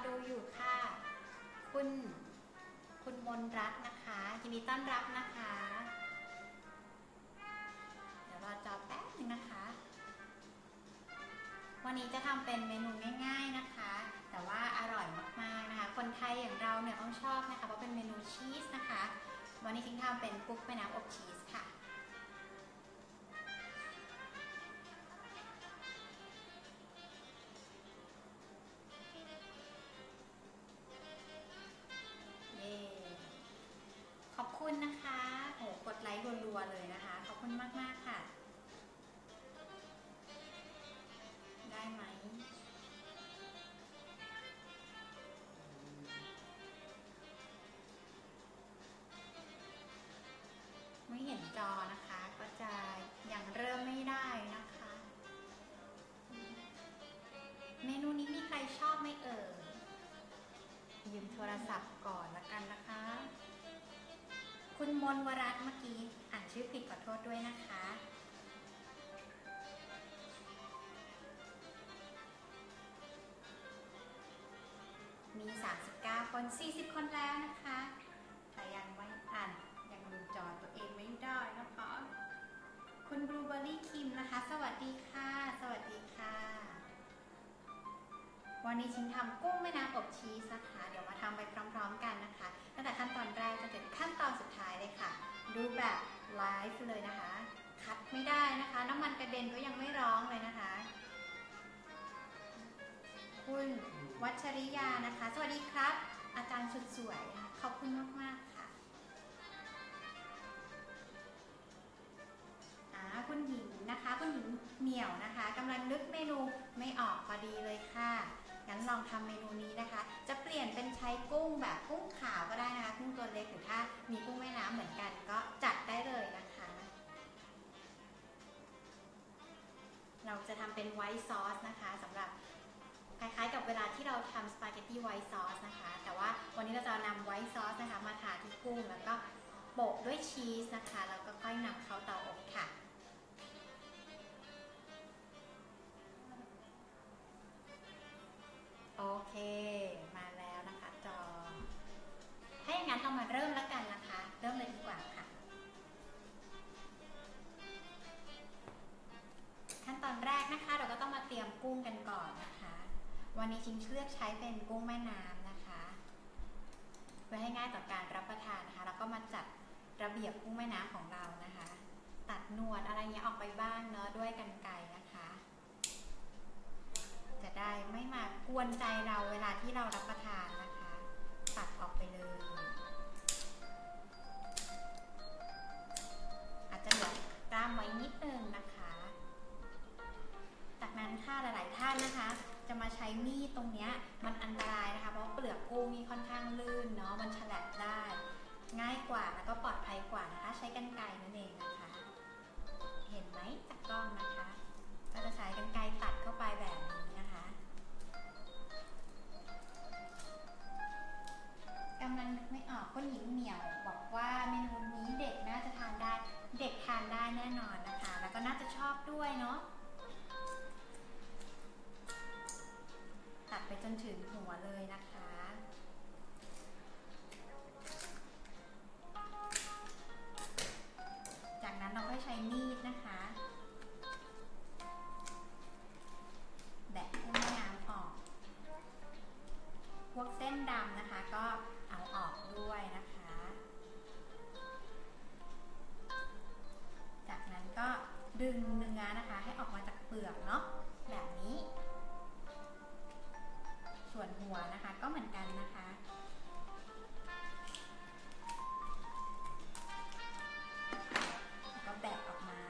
ดูอยู่ค่ะคุณมนรัตน์นะคะยินดีต้อนรับนะคะเดี๋ยวรอจอแป๊บนึงนะคะวันนี้จะทำเป็นเมนูง่ายๆนะคะแต่ว่าอร่อยมากๆนะคะคนไทยอย่างเราเนี่ยต้องชอบนะคะเพราะเป็นเมนูชีสนะคะวันนี้ทิ้งทำเป็นกุ๊กแม่น้ำอบชีสค่ะขอบคุณนะคะโหกดไลค์รัวๆเลยนะคะขอบคุณมากๆค่ะได้ไหมไม่เห็นจอนะคะก็จะยังเริ่มไม่ได้นะคะเมนูนี้มีใครชอบไหมเอ่ยยืมโทรศัพท์ก่อนละกันนะคะคุณมนวรัตน์เมื่อกี้อ่านชื่อผิดขอโทษด้วยนะคะมี39คน40คนแล้วนะคะแต่ยังไม่อ่านยังดูจอตัวเองไม่ได้นะคะคุณบลูเบอร์รี่คิมนะคะสวัสดีค่ะสวัสดีค่ะวันนี้ชิงทำกุ้งแม่น้ำอบชีสนะคะเดี๋ยวมาทำไปพร้อมๆกันนะคะตั้งแต่ขั้นตอนแรกจนถึงขั้นตอนสุดท้ายเลยค่ะดูแบบไลฟ์เลยนะคะคัดไม่ได้นะคะน้ำมันกระเด็นก็ยังไม่ร้องเลยนะคะคุณวัชริยานะคะสวัสดีครับอาจารย์สุดสวยขอบคุณมากๆค่ะคุณหญิงนะคะคุณหญิงเหนียวนะคะกำลังนึกเมนูไม่ออกพอดีเลยค่ะงั้นลองทำเมนูนี้นะคะจะเปลี่ยนเป็นใช้กุ้งแบบกุ้งขาวก็ได้นะคะกุ้งตัวเล็กหรือถ้ามีกุ้งแม่น้ำเหมือนกันก็จัดได้เลยนะคะเราจะทำเป็นไวท์ซอสนะคะสำหรับคล้ายๆกับเวลาที่เราทำสปาเกตตี้ไวท์ซอสนะคะแต่ว่าวันนี้เราจะนำไวท์ซอสนะคะมาทาที่กุ้งแล้วก็โปะด้วยชีสนะคะแล้วก็ค่อยนำเข้าเตาอบค่ะโอเคมาแล้วนะคะจอถ้าอย่างนั้นเรามาเริ่มแล้วกันนะคะเริ่มเลยดีกว่าค่ะขั้นตอนแรกนะคะเราก็ต้องมาเตรียมกุ้งกันก่อนนะคะวันนี้ชิงเลือกใช้เป็นกุ้งแม่น้ำนะคะเพื่อให้ง่ายต่อการรับประทานนะคะแล้วก็มาจัดระเบียบกุ้งแม่น้ำของเรานะคะตัดหนวดอะไรเงี้ยออกไปบ้างเนาะด้วยกรรไกรนะคะจะได้ไม่มากวนใจเราเวลาที่เรารับประทานนะคะตัดออกไปเลยอาจจะเหลือกล้ามไว้นิดนึงนะคะจากนั้นค่ะหลายๆท่านนะคะจะมาใช้มีดตรงนี้มันอันตรายนะคะเพราะเปลือกกุ้งนี่ค่อนข้างลื่นเนาะมันฉลับได้ง่ายกว่าแล้วก็ปลอดภัยกว่านะคะใช้กรรไกรนั่นเองนะคะเห็นไหมจากกล้องนะคะก็จะใช้กรรไกรตัดเข้าไปแบบนี้นะคะกำลังนึกไม่ออกคุณหญิงเหมียวบอกว่าเมนูนี้เด็กน่าจะทานได้เด็กทานได้แน่นอนนะคะแล้วก็น่าจะชอบด้วยเนาะตัดไปจนถึงหัวเลยนะคะจากนั้นเราก็ใช้มีดนะคะแบะกุ้งแม่น้ำออกพวกเส้นดำนะคะก็เอาออกด้วยนะคะจากนั้นก็ดึงเนื้อนะคะให้ออกมาจากเปลือกเนาะแบบนี้ส่วนหัวนะคะก็เหมือนกันนะคะก็แบะออกมา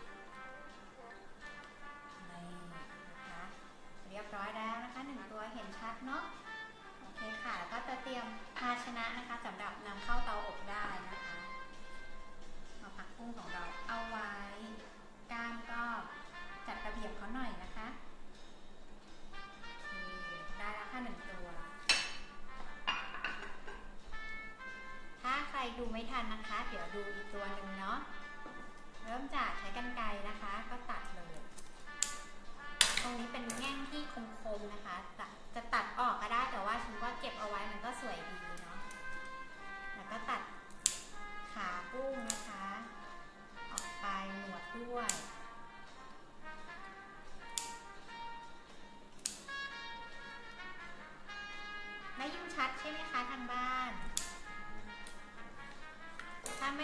นี่นะคะเรียบร้อยแล้วนะคะ1ตัวเห็นชัดเนาะโอเคค่ะก็จะเตรียมภาชนะนะคะสำหรับนำเข้าเตาอบได้นะคะเอาผักกุ้งของเราเอาไว้ก้านก็จัดระเบียบเขาหน่อยนะคะได้แล้วค่ะ1ตัวถ้าใครดูไม่ทันนะคะเดี๋ยวดูอีกตัวหนึ่งเนาะเริ่มจากใช้กรรไกรนะคะก็ตัดเลยตรงนี้เป็นแง่งที่คมๆนะคะจะตัดออกก็ได้แต่ว่าชิ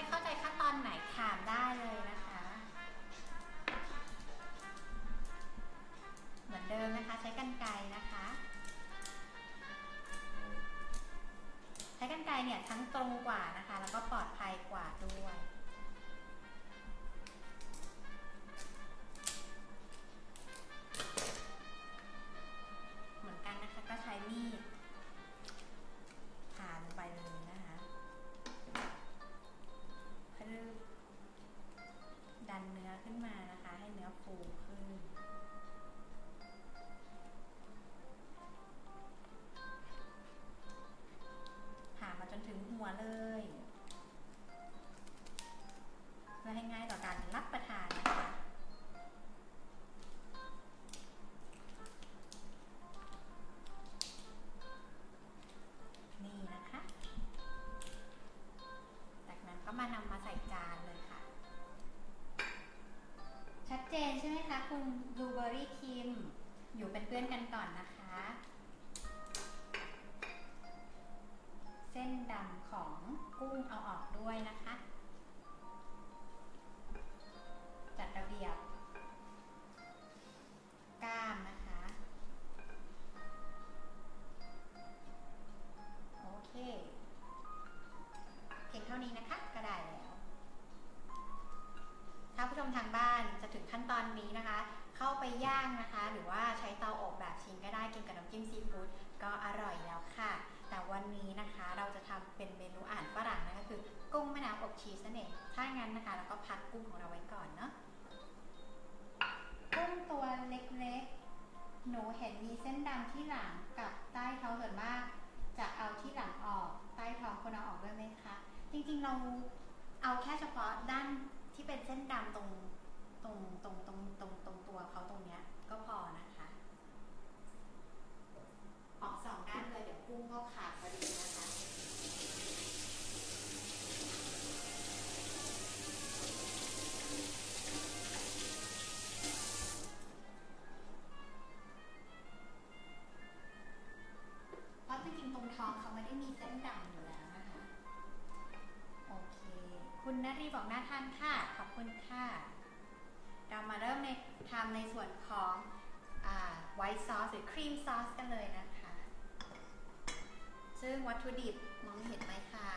เข้าใจขั้นตอนไหนถามได้เลยนะคะเหมือนเดิมนะคะใช้กรรไกรนะคะใช้กรรไกรเนี่ยทั้งตรงกว่านะคะแล้วก็ปลอดภัยกว่าด้วยเหมือนกันนะคะก็ใช้มีดผ่าลงไปเลยนะคะเพื่อดันเนื้อขึ้นมานะคะให้เนื้อฟูขึ้นผ่ามาจนถึงหัวเลยเพื่อให้ง่ายต่อการรับประทานนะคะนี่นะคะจากนั้นก็มานำมาใส่จานเลยค่ะชัดเจนใช่ไหมคะคุณบลูเบอร์รี่ครีมอยู่เป็นเพื่อนกันก่อนนะคะเส้นดำของกุ้งเอาออกด้วยนะคะจัดระเบียบกล้ามนะคะโอเคเพียงเท่านี้นะคะก็ได้แล้วถ้าผู้ชมทางบ้านจะถึงขั้นตอนนี้นะคะเข้าไปย่างนะคะหรือว่าใช้เตาอบแบบชิ้นก็ได้กินกับน้ำจิ้มซีฟู้ดก็อร่อยแล้วค่ะแต่วันนี้นะคะเราจะทำเป็นเมนูอาหารฝรั่งนะคะคือกุ้งแม่น้ำอบชีสนั่นเองถ้างั้นนะคะเราก็พักกุ้งของเราไว้ก่อนเนาะกุ้งตัวเล็กๆหนูเห็นมีเส้นดำที่หลังกับใต้ท้องส่วนมากจะเอาที่หลังออกใต้ท้องคนเอาออกด้วยไหมคะจริงๆเราเอาแค่เฉพาะด้านที่เป็นเส้นดำตรงตัวเขาตรงเนี้ยก็พอนะคะออกสองด้านเลยเดี๋ยวกุ้งก็ขาดพอดีนะคะเพราะจริงๆตรงท้องเขาไม่ได้มีเส้นดำอยู่แล้วนะคะโอเคคุณณรีบอกน่าทานค่ะขอบคุณค่ะเรามาเริ่มทำในส่วนของไวท์ซอสหรือครีมซอสกันเลยนะคะซึ่งวัตถุดิบมองเห็นไหมคะ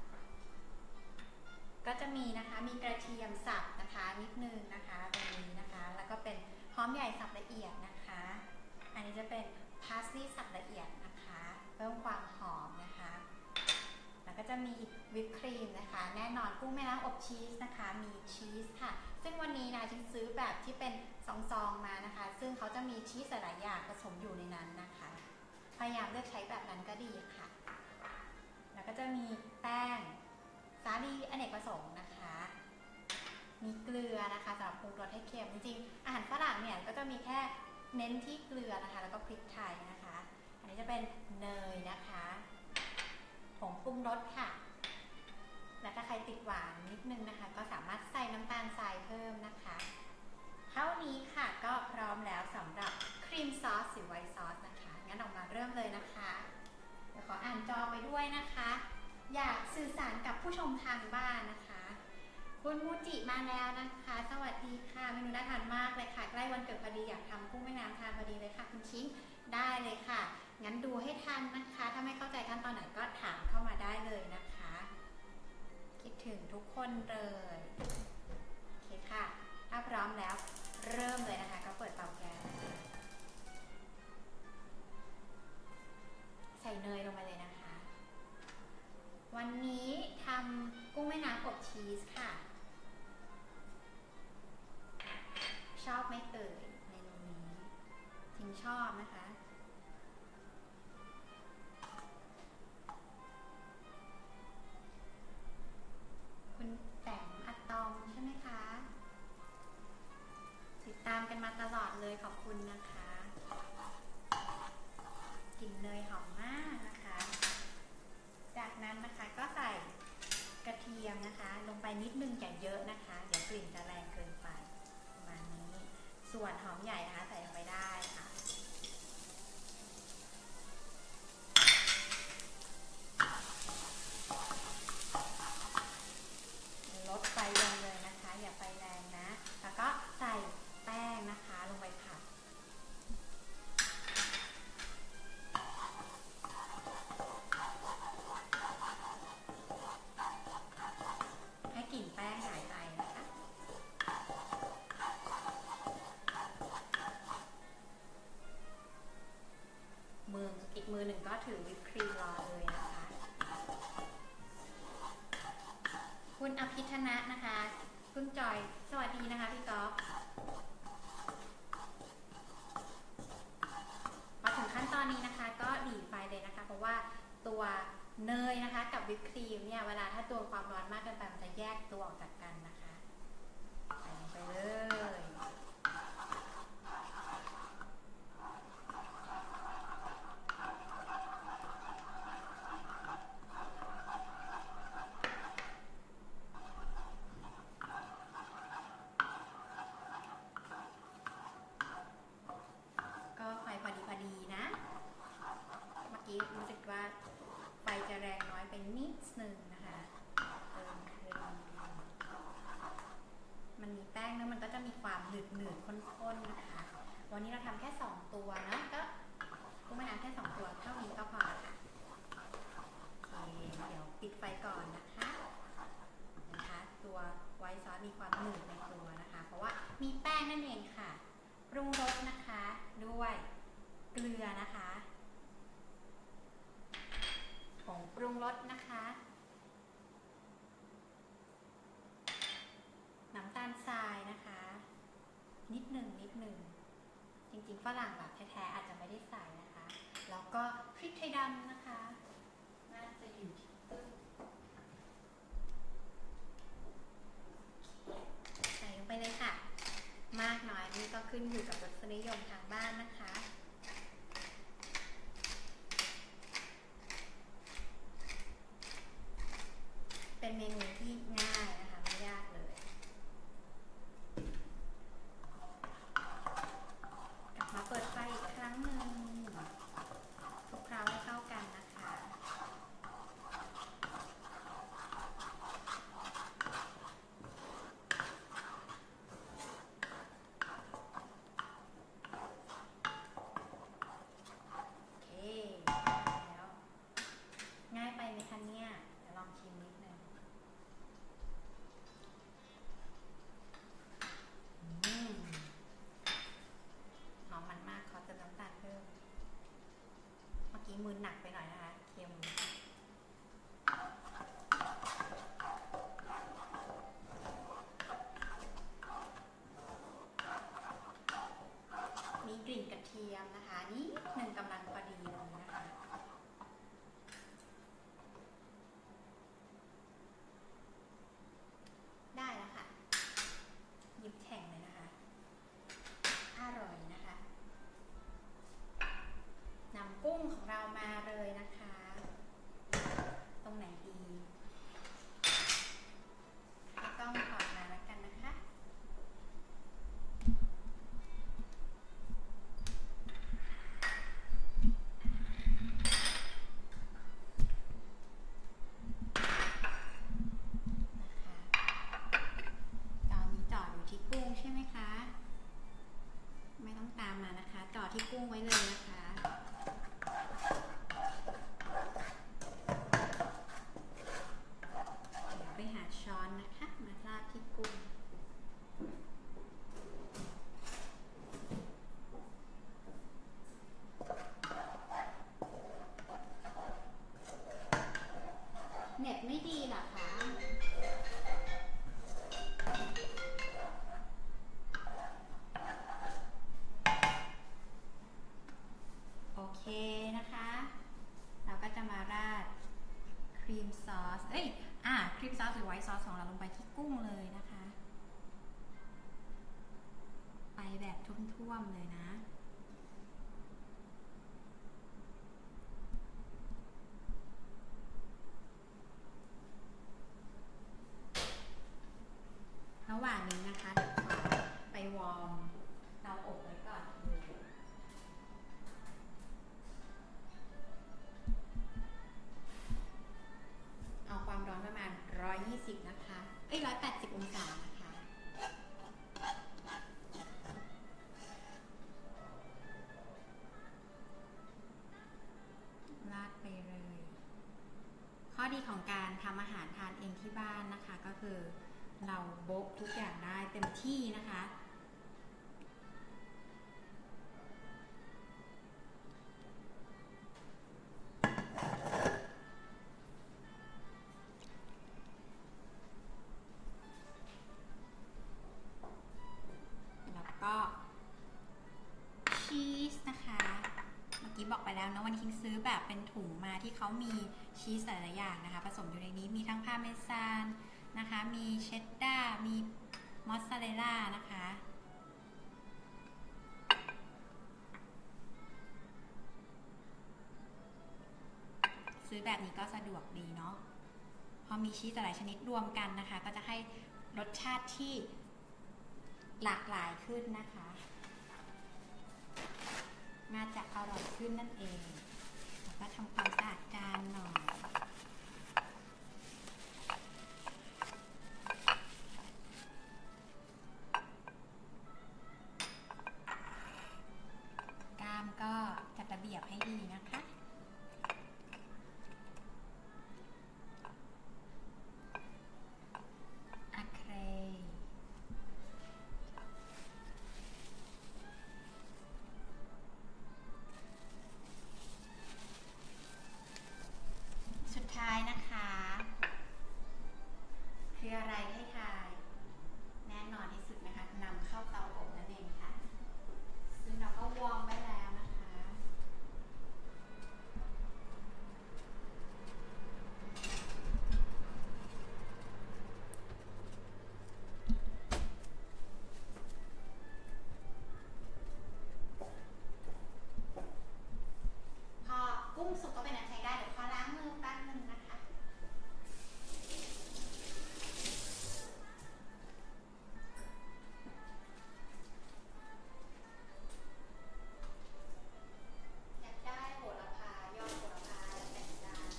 ก็จะมีนะคะมีกระเทียมสับนะคะนิดนึงนะคะตรงนี้นะคะแล้วก็เป็นหอมใหญ่สับละเอียดนะคะอันนี้จะเป็นพาสลีย์สับละเอียดนะคะเพิ่มความหอมนะคะแล้วก็จะมีวิปครีมนะคะแน่นอนกุ้งแม่น้ำอบชีสนะคะมีชีสค่ะซึ่งวันนี้นะฉันซื้อแบบที่เป็นซองๆมานะคะซึ่งเขาจะมีชีสหลายอย่างผสมอยู่ในนั้นนะคะพยายามเลือกใช้แบบนั้นก็ดีค่ะแล้วก็จะมีแป้งสาลีอเนกประสงค์นะคะมีเกลือนะคะสำหรับปรุงรสให้เค็มจริงๆอาหารฝรั่งเนี่ยก็จะมีแค่เน้นที่เกลือนะคะแล้วก็พริกไทยนะคะอันนี้จะเป็นเนยนะคะผงปรุงรสค่ะและถ้าใครติดหวานนิดนึงนะคะก็สามารถใส่น้ำตาลทรายเพิ่มนะคะเท่านี้ค่ะก็พร้อมแล้วสำหรับครีมซอสหรือไวท์ซอสนะคะงั้นออกมาเริ่มเลยนะคะเดี๋ยวขออ่านจอไปด้วยนะคะอยากสื่อสารกับผู้ชมทางบ้านนะคะคุณมูจิมาแล้วนะคะสวัสดีค่ะเมนูน่าทานมากเลยค่ะใกล้วันเกิดพอดีอยากทำกุ้งแม่น้ำทานพอดีเลยค่ะคุณชิงได้เลยค่ะงั้นดูให้ทันนะคะถ้าไม่เข้าใจขั้นตอนไหนก็ถามเข้ามาได้เลยนะคะคิดถึงทุกคนเลยโอเคค่ะถ้าพร้อมแล้วเริ่มเลยนะคะก็เปิดเตาแก๊สใส่เนยลงไปเลยนะคะวันนี้ทำกุ้งแม่น้ำอบชีสค่ะชอบไหมเอ่ยเมนูนี้จริงชอบนะคะคุณแต้มอะตอมใช่ไหมคะติดตามกันมาตลอดเลยขอบคุณนะคะกลิ่นเนยหอมมากนะคะจากนั้นนะคะก็ใส่กระเทียมนะคะลงไปนิดนึงอย่ามือหนึ่งก็ถือวิปครีมรอเลยนะคะคุณอภิธนะนะคะคุณจอยสวัสดีนะคะพี่ก๊อฟพอถึงขั้นตอนนี้นะคะก็หลีไฟเลยนะคะเพราะว่าตัวเนยนะคะกับวิปครีมเนี่ยเวลาถ้าตัวความร้อนมากเกินไปมันจะแยกตัวออกจากกันนะคะใส่ลงไปเลยก็ไฟพอดีนะเมื่อกี้รู้สึกว่าไฟจะแรงน้อยไปนิดนึงนะคะเติมครีมมันมีแป้งนะมันก็จะมีความหนืดๆข้นๆนะคะวันนี้เราทำแค่2ตัวนะก็กุ้งแม่น้ำแค่2ตัวเท่านี้ก็พอค่ะโอเคเดี๋ยวปิดไฟก่อนนะคะตัวไวท์ซอสมีความหนืดในตัวนะคะเพราะว่ามีแป้งนั่นเองค่ะปรุงรสนะคะด้วยเกลือนะคะผงปรุงรสนะคะน้ำตาลทรายนะคะนิดหนึ่งจริงๆฝรั่งแบบแท้ๆอาจจะไม่ได้ใส่นะคะแล้วก็พริกไทยดำนะคะน่าจะอยู่ที่ตู้ใส่ลงไปเลยค่ะมากน้อยนี่ก็ขึ้นอยู่กับรสนิยมทางบ้านนะคะเป็นเมนูที่ง่ายนะคะไม่ยากเลยกลับมาเปิดไฟอีกครั้งหนึ่งคลุกเคล้าให้เข้ากันนะคะโอเคแล้วง่ายไปไหมคะเนี่ยเดี๋ยวลองชิมนิดนึงหอมมันมากขอเติมน้ำตาลเพิ่มเมื่อกี้มือหนักไปหน่อยนะคะเค็มมีกลิ่นกระเทียมนะคะนิดหนึ่งกำลังพอดีเลยนะคะได้แล้วค่ะหยิบแข่งเลยนะคะอร่อยนะคะนำกุ้งของเรามาเลยนะคะตรงไหนดีต้องถอดมาแล้วกันนะคะตอนนี้จอดอยู่ที่กุ้งใช่ไหมคะไม่ต้องตามมานะคะจอดที่กุ้งไว้เลยนะคะเดี๋ยวไปหาช้อนนะคะมาราดที่กุ้งเน็ตไม่ดีเหรอคะโอเคนะคะเราก็จะมาราดครีมซอสครีมซอสหรือไวท์ซอสของเราลงไปที่กุ้งเลยนะคะไปแบบท่วมๆเลยนะระหว่างนี้นะคะเดี๋ยวขอไปวอร์มเตาอบไว้ก่อนเอาความร้อนประมาณ120นะคะ180องศานะคะราดไปเลยข้อดีของการทำอาหารทานเองที่บ้านนะคะก็คือเราโบ๊ะทุกอย่างได้เต็มที่นะคะถุงมาที่เขามีชีสหลายๆอย่างนะคะผสมอยู่ในนี้มีทั้งพาร์เมซานนะคะมีเชดดาร์มีมอสซาเรลล่านะคะซื้อแบบนี้ก็สะดวกดีเนาะพอมีชีสหลายชนิดรวมกันนะคะก็จะให้รสชาติที่หลากหลายขึ้นนะคะน่าจะอร่อยขึ้นนั่นเองแล้วก็ทำความสะอาดจานหน่อยก้ามก็จัดระเบียบให้ดีนะคะสุดท้ายนะคะคืออะไรให้ทายแน่นอนที่สุดนะคะนำเข้าเตาอบนั่นเองค่ะซึ่งเราก็วอร์มไว้แล้วนะคะพอกุ้งสุกก็เป็นอันใช้ได้เดี๋ยวขอล้างมือแป๊บนึงนะคะอยากได้โหระพายอดโหระพาแต่งจาน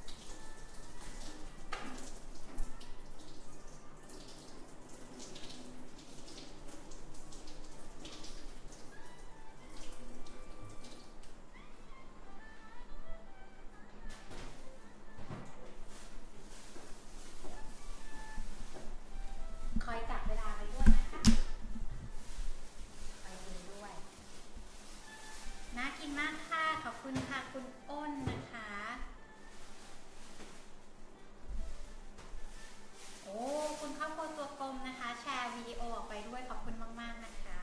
คอยจับเวลาไปด้วยนะคะไปดูด้วยน่ากินมากค่ะขอบคุณค่ะคุณอ้นนะคะโอ้คุณครอบครัวตัวกลมนะคะแชร์วิดีโอออกไปด้วยขอบคุณมากๆนะคะ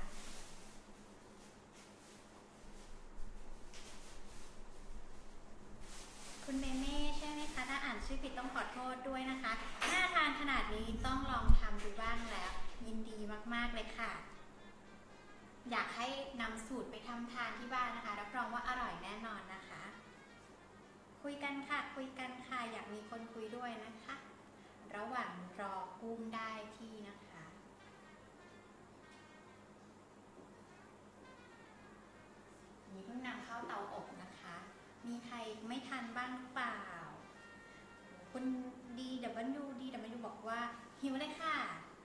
คุณเมเม่ใช่ไหมคะถ้าอ่านชื่อผิดต้องขอโทษด้วยนะคะน่าทานขนาดนี้ต้องลองทำดูบ้างแล้วยินดีมากๆเลยค่ะอยากให้นำสูตรไปทำทานที่บ้านนะคะรับรองว่าอร่อยแน่นอนนะคะคุยกันค่ะคุยกันค่ะอยากมีคนคุยด้วยนะคะระหว่างรอกุ้งได้ที่นะคะนี่เพิ่งนำเข้าเตาอบนะคะมีใครไม่ทันบ้างหรือเปล่าคุณ DW บอกว่าหิวเลยค่ะ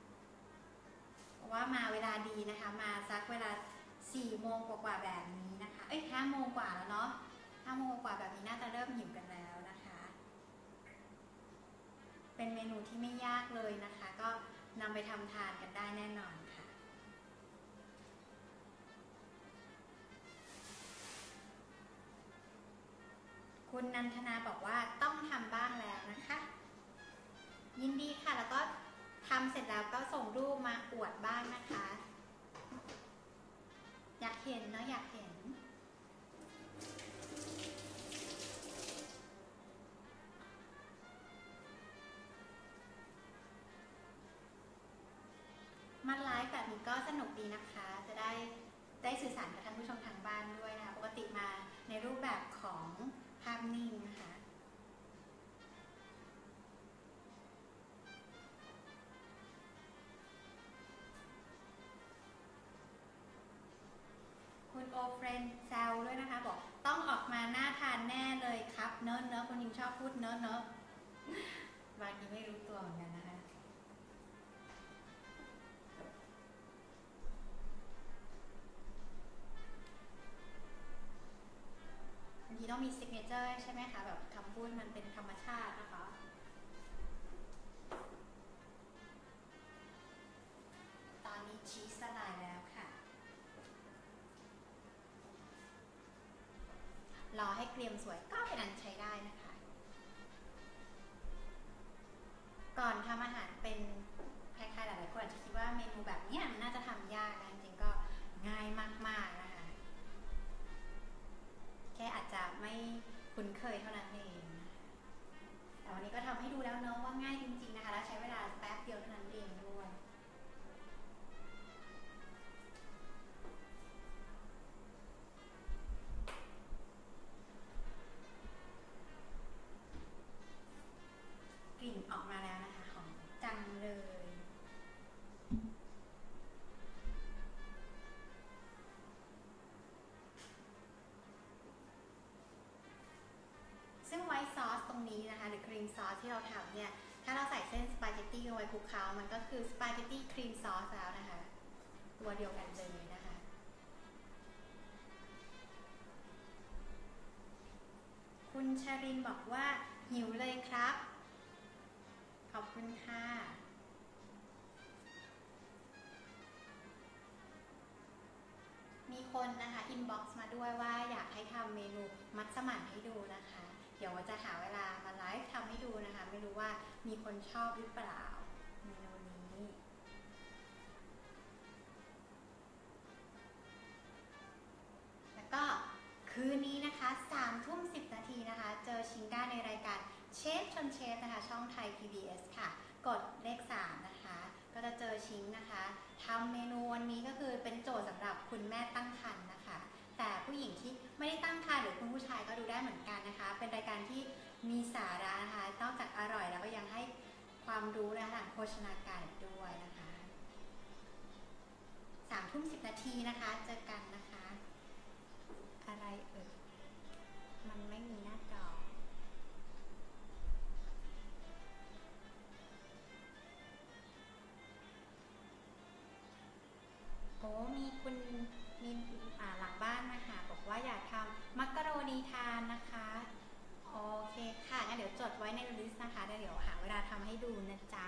ว่ามาเวลาดีนะคะมาสักเวลา4 โมงกว่าแบบนี้นะคะ5 โมงกว่าแล้วเนาะ5 โมงกว่าแบบนี้น่าจะเริ่มหิวกันแล้วนะคะเป็นเมนูที่ไม่ยากเลยนะคะก็นำไปทำทานกันได้แน่นอนค่ะคุณนันทนาบอกว่าต้องทำบ้างแล้วนะคะยินดีค่ะแล้วก็ทำเสร็จแล้วก็ส่งรูปมาอวดบ้างนะคะอยากเห็นเนาะอยากเห็นมาไลฟ์แบบนี้ก็สนุกดีนะคะจะได้สื่อสารกับท่านผู้ชมทางบ้านด้วยนะคะปกติมาในรูปแบบของภาพนิ่งนะคะคุณโอเฟรนแซวด้วยนะคะบอกต้องออกมาน่าทานแน่เลยครับเนอะคุณยิงชอบพูดเนอะบางทีไม่รู้ตัวเหมือนกันนะคะบางทีต้องมีซิกเนเจอร์ใช่ไหมคะแบบคำพูดมันเป็นธรรมชาตินะคะตอนนี้ชีสละลายแล้วค่ะรอให้เกรียมสวยก็เป็นอันใช้ได้นะคะก่อนทำอาหารเป็นใครๆหลายๆคนอาจจะคิดว่าเมนูแบบนี้น่าจะทำยากนะจริงๆก็ง่ายมากๆนะคะแค่อาจจะไม่คุ้นเคยเท่านี้นะคะหรือครีมซอสที่เราทำเนี่ยถ้าเราใส่เส้นสปาเกตตี้ลงไปคลุกเคล้ามันก็คือสปาเกตตี้ครีมซอสแล้วนะคะตัวเดียวกันเลยนะคะคุณชรินบอกว่าหิวเลยครับขอบคุณค่ะมีคนนะคะอินบ็อกซ์มาด้วยว่าอยากให้ทำเมนูมัสมั่นให้ดูนะคะเดี๋ยวจะหาเวลามาไลฟ์ทำให้ดูนะคะไม่รู้ว่ามีคนชอบหรือเปล่าเมนูนี้แล้วก็คืนนี้นะคะ3:10 นาทีนะคะเจอชิงได้ในรายการเชฟชนเชฟนะคะช่องไทย PBS ค่ะกดเลข3นะคะก็จะเจอชิงนะคะทำเมนูวันนี้ก็คือเป็นโจทย์สำหรับคุณแม่ตั้งครรภ์นะคะแต่ผู้หญิงที่ไม่ได้ตั้งครรภ์หรือคุณผู้ชายก็ดูได้เหมือนกันนะคะเป็นรายการที่มีสาระนะคะนอกจากอร่อยแล้วก็ยังให้ความรู้นะคะทางโภชนาการด้วยนะคะ3:10 นาทีนะคะเจอกันนะคะอะไรเอ่ยมันไม่มีหน้าจอโอ้มีคุณมีหลังบ้านมาหาบอกว่าอยากทำมักกะโรนีทานนะคะโอเคค่ะงั้นเดี๋ยวจดไว้ในลิสต์นะคะเดี๋ยวหาเวลาทำให้ดูนะจ๊ะ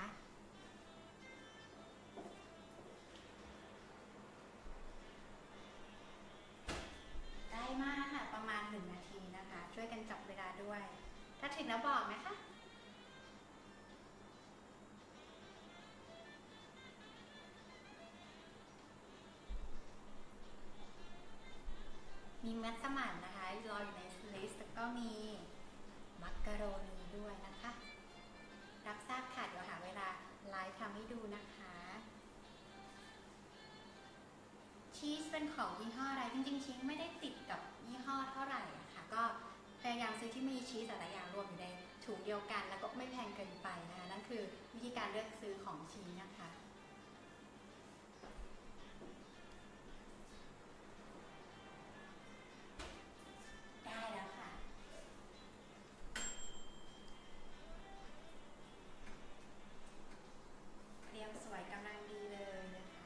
ได้มากค่ะประมาณ1 นาทีนะคะช่วยกันจับเวลาด้วยถ้าถึงแล้วบอกนะคะมีมัสมั่นนะคะรออยู่ในลิสต์แล้วก็มีมักกะโรนีด้วยนะคะรับทราบค่ะเดี๋ยวหาเวลาไลฟ์ทำให้ดูนะคะชีสเป็นของยี่ห้ออะไรจริงๆชีสไม่ได้ติดกับยี่ห้อเท่าไหร่อะค่ะก็พยายามซื้อที่มีชีสแต่ละอย่างรวมอยู่ในถุงเดียวกันแล้วก็ไม่แพงเกินไปนะคะนั่นคือวิธีการเลือกซื้อของชีสนะคะได้แล้วค่ะเตรียมสวยกำลังดีเลยนะคะ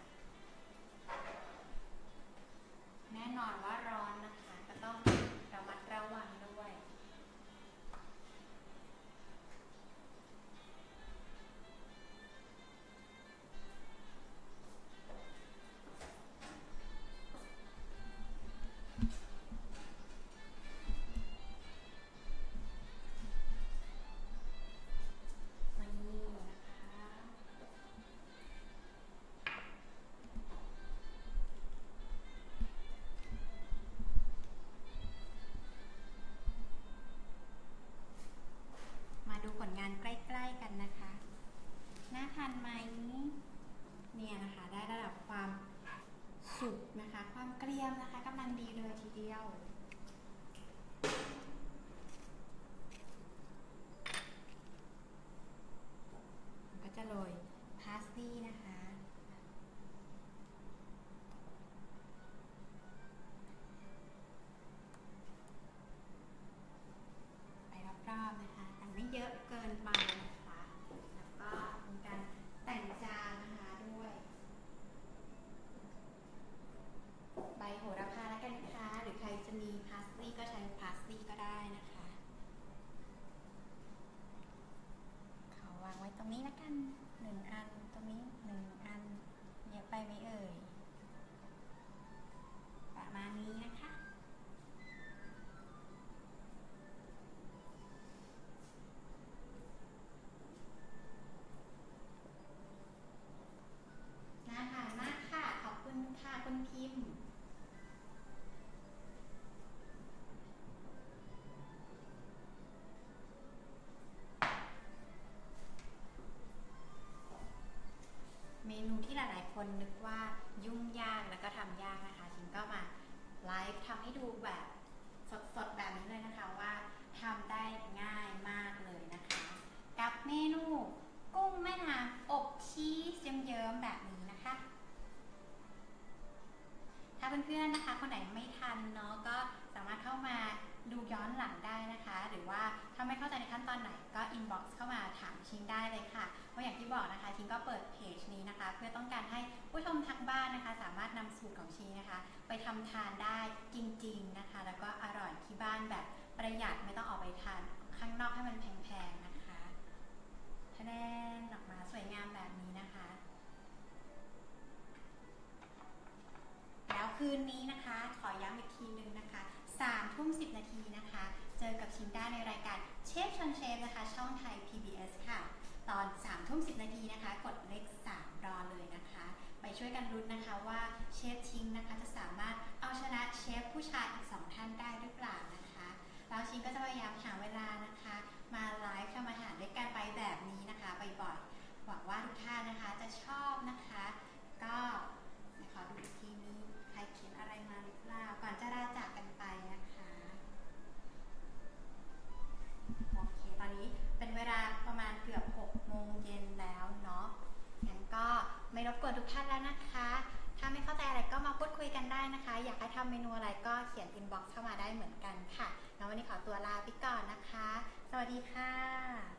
แน่นอนว่าร้อนนะคะก็ต้องระมัดระวังด้วยนี่นะคะมาดูผลงานใกล้ๆกันนะคะน่าทานไหมเนี่ยนะคะได้ระดับความสุกนะคะความเกรียมนะคะกำลังดีเลยทีเดียวก็จะโรยพาสลีย์นะคะไปรอบๆนะคะแต่ไม่เยอะเกินไปนะคะแล้วก็มีการแต่งจานนะคะด้วยใบโหระพาแล้วกันนะคะหรือใครจะมีพาสลีย์ก็ใช้พาสลีย์ก็ได้นะคะเขาวางไว้ตรงนี้แล้วกัน1 อันตรงนี้1 อันเยอะไปไหมเอ่ยประมาณนี้นะคะน่าทานมากค่ะขอบคุณค่ะคุณพิมพ์เมนูที่หลายๆคนนึกว่ายุ่งยากแล้วก็ทำยากนะคะชิงก็มาไลฟ์ทำให้ดูแบบสดๆแบบนี้เลยนะคะว่าทำได้ง่ายมากเลยนะคะกับเมนูกุ้งแม่น้ำอบชีสเยิ้มๆแบบนี้นะคะถ้าเพื่อนๆนะคะคนไหนไม่ทันเนาะก็สามารถเข้ามาดูย้อนหลังได้นะคะหรือว่าถ้าไม่เข้าใจในขั้นตอนไหนก็อินบ็อกซ์เข้ามาถามชิงได้เลยค่ะเพราะอย่างที่บอกนะคะชิงก็เปิดเพจนี้นะคะเพื่อต้องการให้ผู้ชมทางบ้านนะคะสามารถนำสูตรของชิงนะคะไปทำทานได้จริงๆนะคะแล้วก็อร่อยที่บ้านแบบประหยัดไม่ต้องออกไปทานข้างนอกให้มันแพงๆนะคะคะแนนออกมาสวยงามแบบนี้นะคะแล้วคืนนี้นะคะขอย้ำอีกทีนึงนะคะ3:10 นาทีนะคะเจอกับชิงได้ในรายการเชฟชวนเชฟนะคะช่องไทย PBS ค่ะตอน3:10 นาทีนะคะกดเลข3รอเลยนะคะไปช่วยกันลุ้นนะคะว่าเชฟชิงนะคะจะสามารถเอาชนะเชฟผู้ชายอีก2ท่านได้หรือเปล่านะคะแล้วชิงก็จะพยายามหาเวลานะคะมาไลฟ์ทำอาหารด้วยกันไปแบบนี้นะคะบ่อยๆหวังว่าทุกท่านนะคะจะชอบนะคะก็ขอดูอีกทีนี้ใครเขียนอะไรมาหรือเปล่าก่อนจะลาจากกันไปนะคะโอเคตอนนี้เป็นเวลาประมาณเกือบ6 โมงเย็นแล้วเนาะงั้นก็ไม่รบกวนทุกท่านแล้วนะคะถ้าไม่เข้าใจอะไรก็มาพูดคุยกันได้นะคะอยากให้ทำเมนูอะไรก็เขียนอินบ็อกซ์เข้ามาได้เหมือนกันค่ะแล้ววันนี้ขอตัวลาไปก่อนนะคะสวัสดีค่ะ